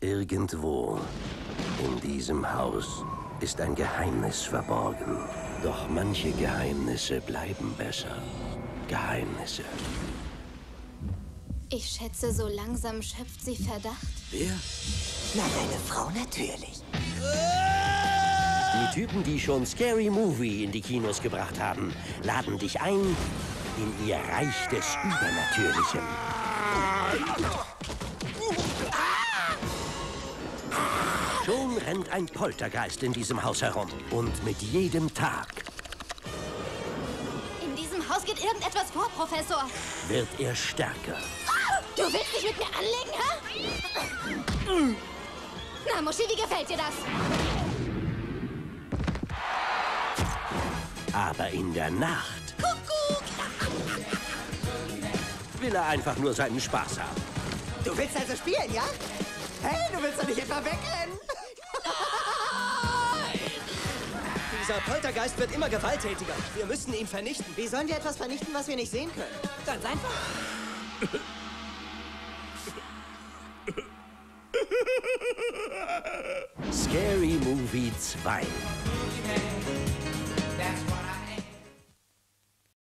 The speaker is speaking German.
Irgendwo in diesem Haus ist ein Geheimnis verborgen. Doch manche Geheimnisse bleiben besser. Geheimnisse. Ich schätze, so langsam schöpft sie Verdacht. Wer? Na, deine Frau natürlich. Die Typen, die schon Scary Movie in die Kinos gebracht haben, laden dich ein in ihr Reich des Übernatürlichen. Schon rennt ein Poltergeist in diesem Haus herum. Und mit jedem Tag In diesem Haus geht irgendetwas vor, Professor. wird er stärker. Du willst dich mit mir anlegen, hä? Na, Muschi, wie gefällt dir das? Aber in der Nacht Kuckuck! will er einfach nur seinen Spaß haben. Du willst also spielen, ja? Hey, du willst doch nicht etwa wegrennen? Dieser Poltergeist wird immer gewalttätiger. Wir müssen ihn vernichten. Wie sollen wir etwas vernichten, was wir nicht sehen können? Ganz einfach. Scary Movie 2.